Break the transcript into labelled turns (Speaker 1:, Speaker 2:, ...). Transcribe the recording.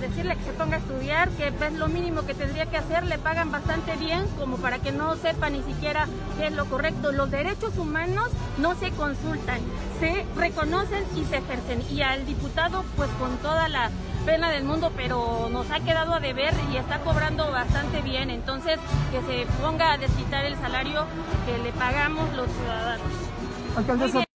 Speaker 1: decirle que se ponga a estudiar, que es lo mínimo que tendría que hacer, le pagan bastante bien como para que no sepa ni siquiera qué es lo correcto. Los derechos humanos no se consultan, se reconocen y se ejercen. Y al diputado, pues con toda la pena del mundo, pero nos ha quedado a deber y está cobrando bastante bien. Entonces, que se ponga a desquitar el salario que le pagamos los ciudadanos.
Speaker 2: Alcaldesa.